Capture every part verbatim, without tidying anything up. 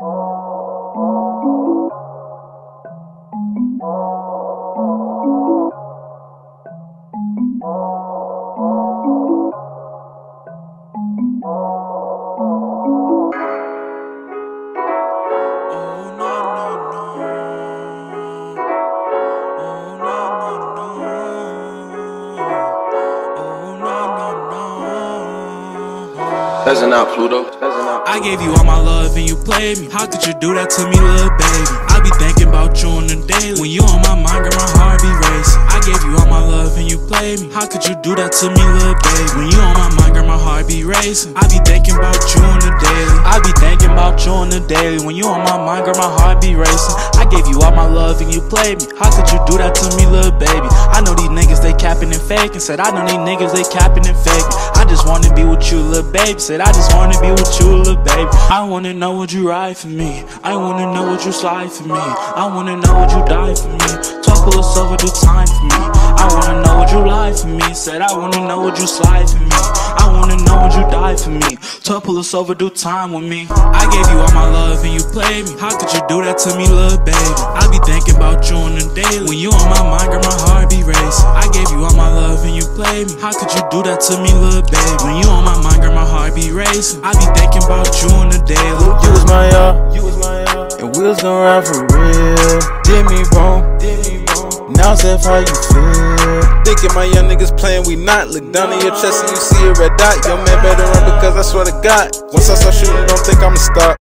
Peasant out, Pluto. I gave you all my love and you played me. How could you do that to me, little baby? I be thinking about you on the daily. When you on my mind, girl, my heart be racing. I gave you all my love and you played me. How could you do that to me, little baby? When you on my mind, girl, my heart be racing. I be thinking about you on the daily. I be thinking about you on the daily. When you on my mind, girl, my heart be racing. I gave you all my love and you played me. How could you do that to me, little baby? I know these niggas, they capping and faking. Said I know these niggas, they capping and faking. I just wanna be with you, little baby. Said I just wanna be with you, little baby. I wanna know would you ride for me. I wanna know would you slide for me. I wanna know would you die for me. Talk full of silver, do time for me. I wanna know would you lie for me. Said I wanna know would you slide for me. I wanna know would you die for me. Talk full of silver, do time with me. I gave you all my love and you played me. How could you do that to me, little baby? I be thinking about you on the daily. When you on my mind, girl, my heart be racing. I gave you all my love and you played me. How could you do that to me, little baby? When you on my mind, girl, my heart be racing. I be thinking about you on the daily. You was my all, you was my all, and we was gon' ride for real. Did me wrong, did me wrong. Now Seth, how you feel? Thinking my young niggas playing, we not. Look down in your chest and you see a red dot. Yo man better run because I swear to God, once I start shooting, don't think I'ma stop.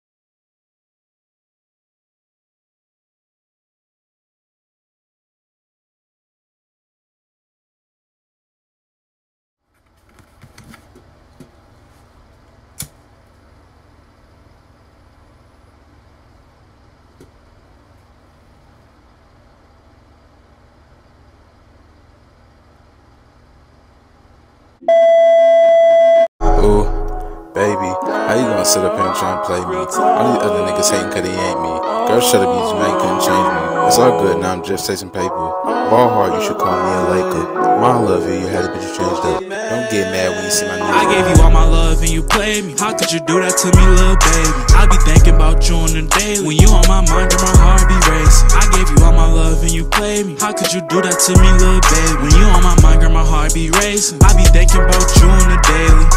Ooh, baby, how you gonna sit up here and try and play me? All these other niggas hating cause they ain't me. Girl, shut up, you just man, couldn't change me. It's all good, now I'm just chasing paper. Ball hard, you should call me a Laker. My love you, you had a bitch changed up. Don't get mad when you see my niggas. I gave you all my love and you played me. How could you do that to me, little baby? I be thinking about you on the daily. When you on my mind, girl, my heart be racing. I gave you all my love and you played me. How could you do that to me, little baby? When you on my mind, girl, my heart be racing. I be thinking about you on the daily.